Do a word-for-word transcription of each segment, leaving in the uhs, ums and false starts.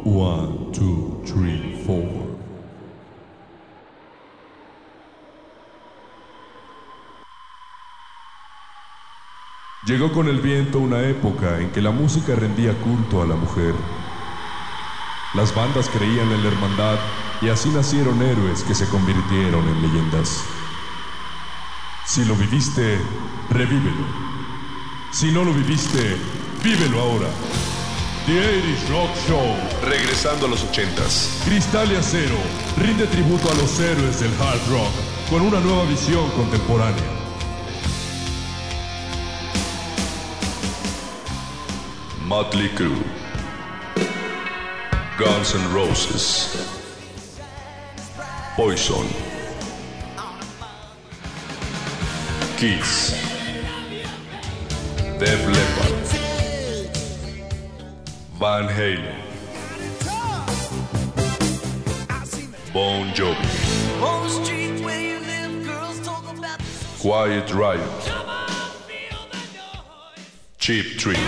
One, two, three, four. Llegó con el viento una época en que la música rendía culto a la mujer. Las bandas creían en la hermandad y así nacieron héroes que se convirtieron en leyendas. Si lo viviste, revívelo. Si no lo viviste, vívelo ahora. The ochenta Rock Show. Regresando a los ochentas. Cristal y Acero rinde tributo a los héroes del hard rock con una nueva visión contemporánea. Motley Crue, Guns N' Roses, Poison, Kiss, Def Leppard, Van Halen, Bon Jovi, Quiet Riot, Cheap Trick,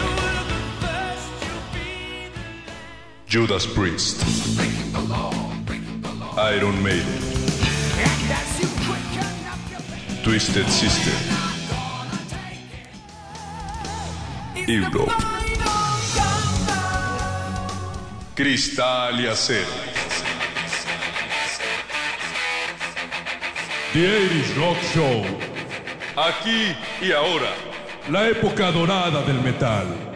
Judas Priest, Iron Maiden, Twisted Sister, Europe, Cristal y Acero. The ochenta Rock Show. Aquí y ahora. La época dorada del metal.